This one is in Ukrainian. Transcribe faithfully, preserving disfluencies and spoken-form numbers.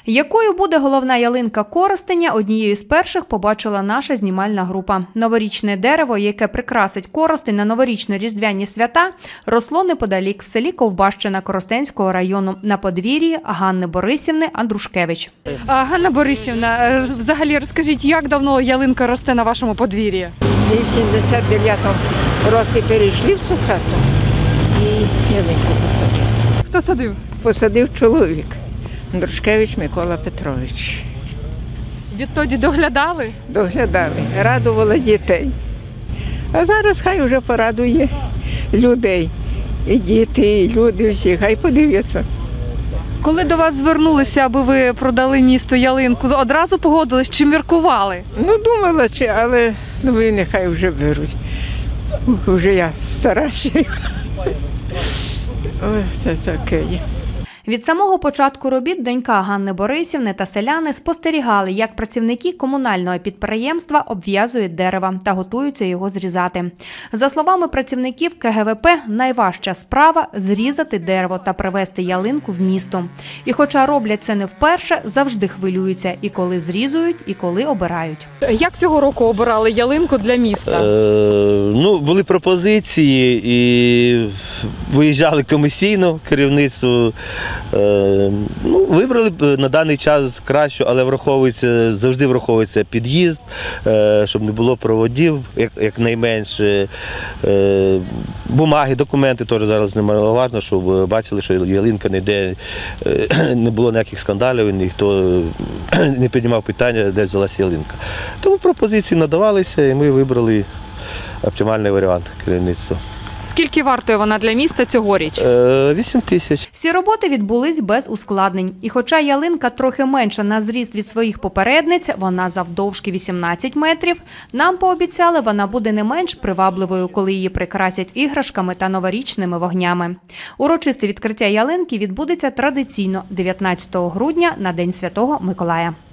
Якою буде головна ялинка Коростеня, однією з перших побачила наша знімальна група. Новорічне дерево, яке прикрасить Коростень на новорічно-різдвяні свята, росло неподалік в селі Ковбащина Коростенського району на подвір'ї Ганни Борисівни Андрушкевич. А, Ганна Борисівна, взагалі розкажіть, як давно ялинка росте на вашому подвір'ї? Ми в сімдесят дев'ятому році перейшли в цю хату і ялинку посадили. Хто садив? Посадив чоловік, Андрушкевич Микола Петрович. Відтоді доглядали? Доглядали, радували дітей. А зараз хай вже порадує людей. І діти, і люди всі, хай подивляться. Коли до вас звернулися, аби ви продали місту ялинку, одразу погодились чи міркували? Ну, думала, чи, але ну, ви нехай вже беруть. Вже я стара ще. Ой, це таке є. Від самого початку робіт донька Ганни Борисівни та селяни спостерігали, як працівники комунального підприємства обв'язують дерева та готуються його зрізати. За словами працівників ка ге ве пе, найважча справа – зрізати дерево та привезти ялинку в місто. І хоча роблять це не вперше, завжди хвилюються і коли зрізують, і коли обирають. Як цього року обирали ялинку для міста? Е, ну, були пропозиції і виїжджали комісійно, керівництво. Е, ну, вибрали на даний час кращу, але враховується, завжди враховується під'їзд, е, щоб не було проводів, як, як найменше. Е, бумаги, документи теж зараз немаловажно, щоб бачили, що ялинка ніде, е, не було ніяких скандалів, і ніхто не піднімав питання, де взялася ялинка. Тому пропозиції надавалися, і ми вибрали оптимальний варіант керівництва. Скільки вартує вона для міста цьогоріч? вісім тисяч. Всі роботи відбулись без ускладнень. І хоча ялинка трохи менша на зріст від своїх попередниць, вона завдовжки вісімнадцять метрів, нам пообіцяли, вона буде не менш привабливою, коли її прикрасять іграшками та новорічними вогнями. Урочисте відкриття ялинки відбудеться традиційно дев'ятнадцятого грудня на День Святого Миколая.